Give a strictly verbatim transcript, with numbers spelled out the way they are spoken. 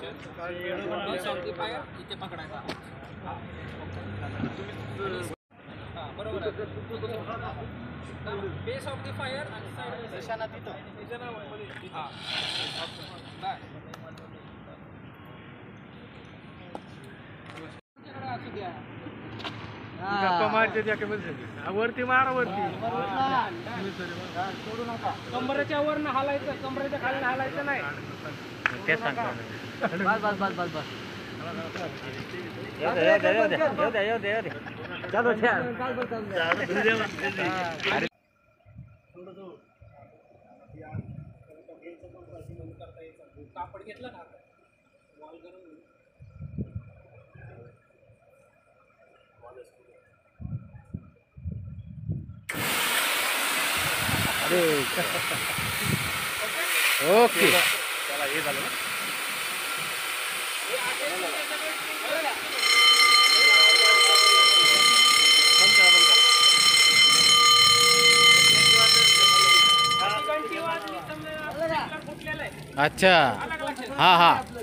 Base of the fire इथे पकडायचा. बरोबर आहे. बेस ऑफ द फायर आणि साइड निशाणा तिथं हां बाय असू द्या. गप्पा मारते त्या वरती मारा वरती सोडू नका. कमरेच्या वरनं हालायचं, कमरेच्या खाली हालायचं नाही. तेच सांगतो. बस बस बस बस बस येऊ दे येऊ दे येऊ दे येऊ दे येऊ दे येऊ दे चलो छान. कापड घेतलं ना वॉल करून अरे ओके चला हे झालं ना. अच्छा हाँ हाँ